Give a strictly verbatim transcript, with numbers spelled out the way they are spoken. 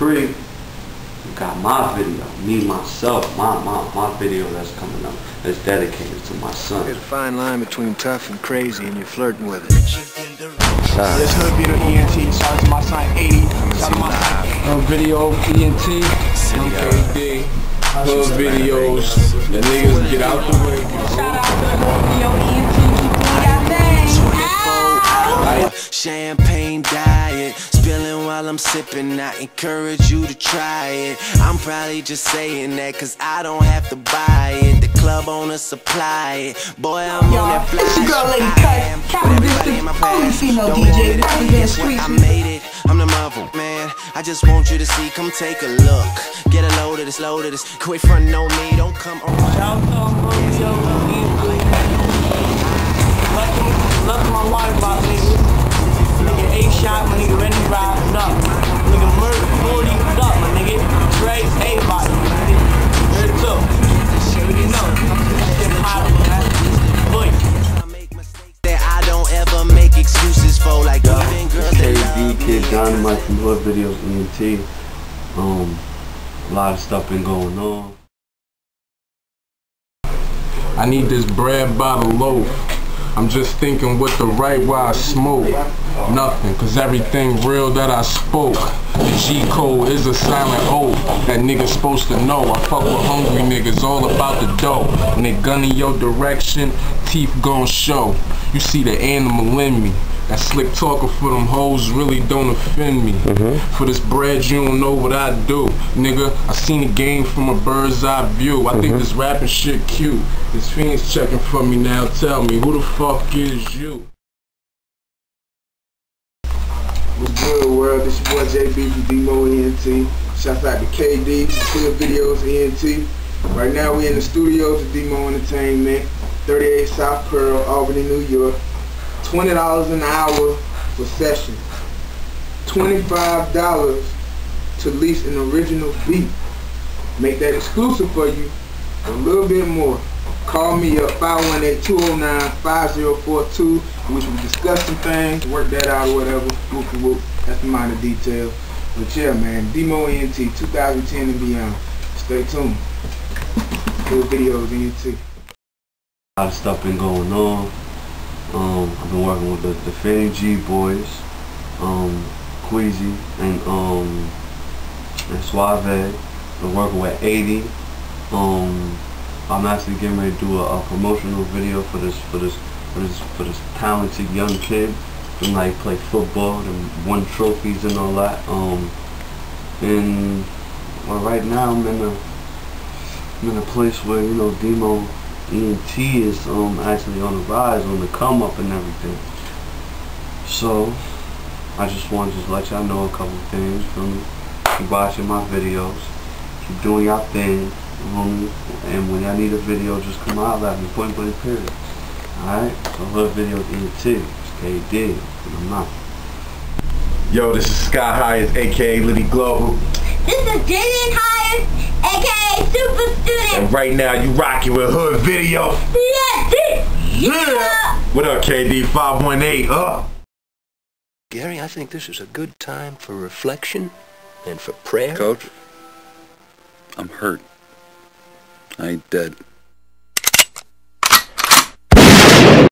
Cree, you got my video, me, myself, my, my, my video that's coming up, that's dedicated to my son. There's a fine line between tough and crazy, and you're flirting with it. Shout This hood video E N T, shout out to my son eighty, shout out to my son. Hood video E N T, K D, hood videos, the niggas get out the way. Shout out to hood video E N T, keep doing your thing. Champagne diet, spilling while I'm sipping. I encourage you to try it. I'm probably just saying that cause I don't have to buy it. The club owner supply it. Boy, I'm on that fly. It's your girl, Lady Cut. Capital District, only female D J. Represent street. I made it. I'm the mother, man. I just want you to see. Come take a look. Get a load of this, load of this. Quit frontin' on me. Don't come around. Shout out to hood video E N T. Love to my water box, nigga. Nigga A-shot, my nigga Rennie riding up. Nigga Murph, forty up, my nigga. Trey, A-body, nigga. Here too. You know, shit hot, man. Boy. That I don't ever make excuses for, like Yo, even girls K that love D, me. Kid Dynamite from Hood Videos E N T. Um, a lot of stuff been going on. I need this bread by the loaf. I'm just thinking with the right while I smoke. Nothing, cause everything real that I spoke. The G code is a silent oath that niggas supposed to know. I fuck with hungry niggas, all about the dough. When they gun in your direction, teeth gon' show. You see the animal in me. That slick talker for them hoes really don't offend me. Mm-hmm. For this bread, you don't know what I do. Nigga, I seen the game from a bird's eye view. I mm-hmm. think this rapping shit cute. This fiend's checking for me now. Tell me, who the fuck is you? What's good, world? This your boy J B from Demo E N T. Shout out to K D, Hood Videos E N T. Right now we in the studios of Demo Entertainment, thirty-eight South Pearl, Albany, New York. twenty dollars an hour for sessions. twenty-five dollars to lease an original beat. Make that exclusive for you, a little bit more. Call me up, five one eight, two oh nine, five oh four two, in which we discuss some things, work that out or whatever. Whoop whoop, that's the minor detail. But yeah, man, Demo E N T, two thousand ten and beyond. Stay tuned. Good videos, E N T. A lot of stuff been going on. Um, I've been working with the, the Fetty G boys, um, Queasy, and um, and Suave. Been working with eighty. Um, I'm actually getting ready to do a, a promotional video for this for this for this for this talented young kid. Been like play football and won trophies and all that. Um, and well, right now I'm in a I'm in a place where you know Demo E N T is um actually on the rise, on the come up and everything. So I just wanted to just let y'all know a couple of things from me. Keep watching my videos, keep doing y'all thing, um, and when y'all need a video, just come out at me, point blank period. Alright? So Hood Videos E N T, it's K D, and I'm out. Yo, this is Sky Highest, aka Liddy Global. This is Jaden Hires, aka Super Student. And right now you rocking with Hood Video. Yeah. What up, K D five one eight? Uh. Gary, I think this is a good time for reflection and for prayer. Coach, I'm hurt. I ain't dead.